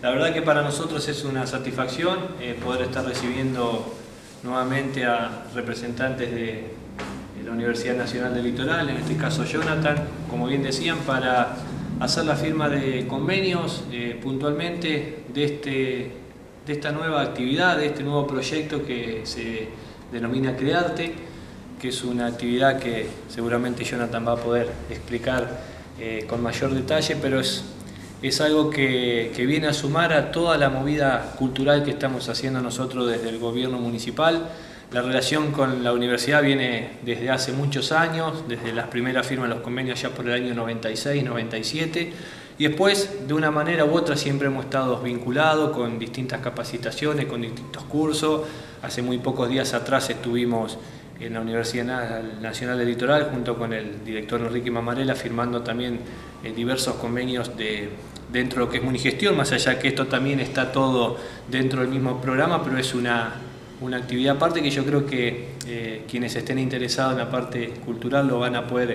La verdad que para nosotros es una satisfacción poder estar recibiendo nuevamente a representantes de la Universidad Nacional del Litoral, en este caso Jonathan, como bien decían, para hacer la firma de convenios puntualmente de esta nueva actividad, de este nuevo proyecto que se denomina Crearte, que es una actividad que seguramente Jonathan va a poder explicar con mayor detalle, pero es algo que viene a sumar a toda la movida cultural que estamos haciendo nosotros desde el gobierno municipal. La relación con la universidad viene desde hace muchos años, desde las primeras firmas de los convenios ya por el año 96, 97, y después de una manera u otra siempre hemos estado vinculados con distintas capacitaciones, con distintos cursos. Hace muy pocos días atrás estuvimos en la Universidad Nacional del Litoral junto con el director Enrique Mamarela firmando también diversos convenios dentro de lo que es Munigestión, más allá que esto también está todo dentro del mismo programa, pero es una actividad aparte que yo creo que quienes estén interesados en la parte cultural lo van a poder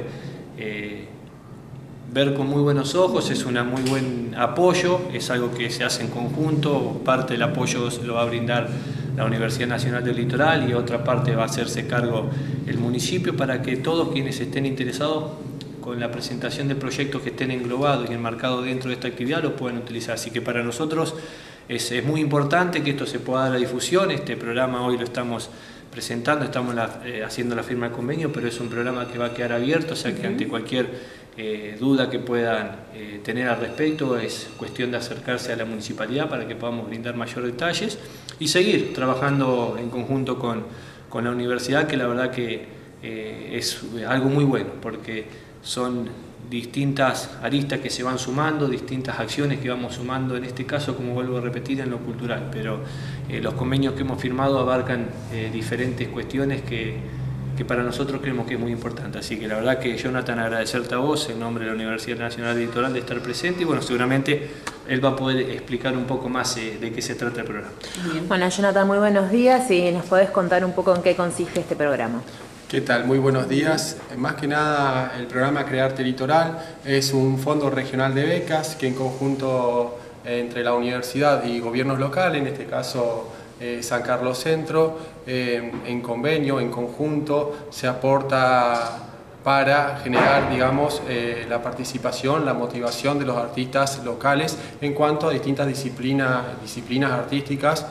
ver con muy buenos ojos. Es un muy buen apoyo, es algo que se hace en conjunto, parte del apoyo lo va a brindar la Universidad Nacional del Litoral y otra parte va a hacerse cargo el municipio para que todos quienes estén interesados con la presentación de proyectos que estén englobados y enmarcados dentro de esta actividad lo puedan utilizar. Así que para nosotros es muy importante que esto se pueda dar a difusión. Este programa hoy lo estamos presentando, estamos haciendo la firma de convenio, pero es un programa que va a quedar abierto, o sea que ante cualquier duda que puedan tener al respecto es cuestión de acercarse a la municipalidad para que podamos brindar mayores detalles y seguir trabajando en conjunto con la universidad, que la verdad que es algo muy bueno, porque son distintas aristas que se van sumando, distintas acciones que vamos sumando, en este caso, como vuelvo a repetir, en lo cultural, pero los convenios que hemos firmado abarcan diferentes cuestiones que para nosotros creemos que es muy importante. Así que la verdad que Jonathan, agradecerte a vos en nombre de la Universidad Nacional del Litoral de estar presente y bueno, seguramente él va a poder explicar un poco más de qué se trata el programa. Bueno, Jonathan, muy buenos días y nos podés contar un poco en qué consiste este programa. ¿Qué tal? Muy buenos días. Más que nada, el programa Crearte Litoral es un fondo regional de becas que en conjunto entre la universidad y gobiernos locales, en este caso San Carlos Centro, en convenio, en conjunto, se aporta para generar, digamos, la participación, la motivación de los artistas locales en cuanto a distintas disciplinas artísticas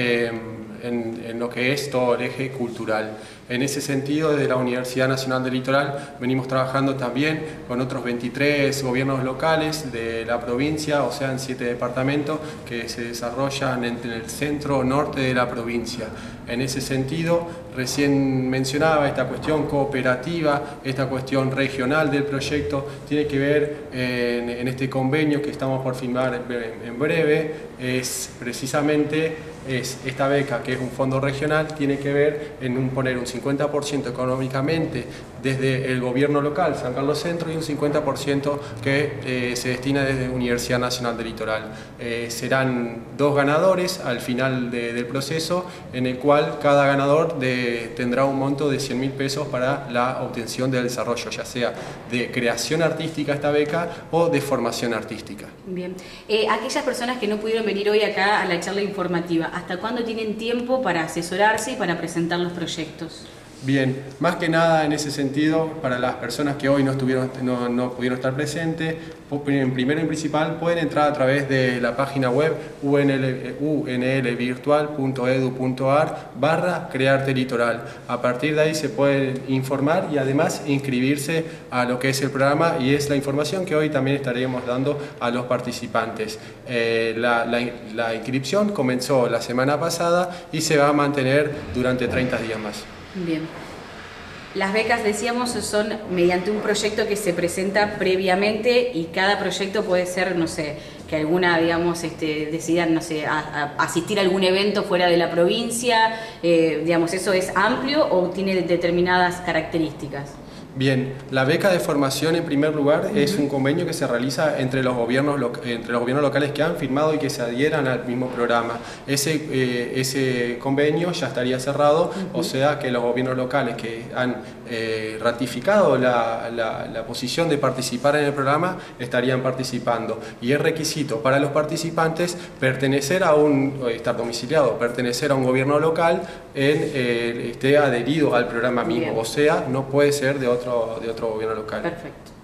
en lo que es todo el eje cultural. En ese sentido, desde la Universidad Nacional del Litoral venimos trabajando también con otros 23 gobiernos locales de la provincia, o sea, en 7 departamentos que se desarrollan en el centro norte de la provincia. En ese sentido, recién mencionaba esta cuestión cooperativa, esta cuestión regional del proyecto, tiene que ver en este convenio que estamos por firmar en breve, es precisamente esta beca, que es un fondo regional, tiene que ver en poner un 50% económicamente desde el gobierno local, San Carlos Centro, y un 50% que se destina desde Universidad Nacional del Litoral. Serán 2 ganadores al final del proceso, en el cual cada ganador tendrá un monto de 100.000 pesos para la obtención del desarrollo, ya sea de creación artística esta beca o de formación artística. Bien. Aquellas personas que no pudieron venir hoy acá a la charla informativa, ¿hasta cuándo tienen tiempo para asesorarse y para presentar los proyectos? Bien, más que nada en ese sentido, para las personas que hoy no pudieron estar presentes, primero y principal pueden entrar a través de la página web unlvirtual.edu.ar/Crearte Litoral. A partir de ahí se pueden informar y además inscribirse a lo que es el programa, y es la información que hoy también estaremos dando a los participantes. La inscripción comenzó la semana pasada y se va a mantener durante 30 días más. Bien. Las becas, decíamos, son mediante un proyecto que se presenta previamente y cada proyecto puede ser, no sé, que alguna, digamos, decidan, no sé, asistir a algún evento fuera de la provincia, digamos, ¿eso es amplio o tiene determinadas características? Bien, la beca de formación en primer lugar es un convenio que se realiza entre los gobiernos locales que han firmado y que se adhieran al mismo programa. Ese convenio ya estaría cerrado, o sea que los gobiernos locales que han ratificado la posición de participar en el programa estarían participando. Y es requisito para los participantes estar domiciliado, pertenecer a un gobierno local, esté adherido al programa mismo, o sea, no puede ser de otro gobierno local. Perfecto.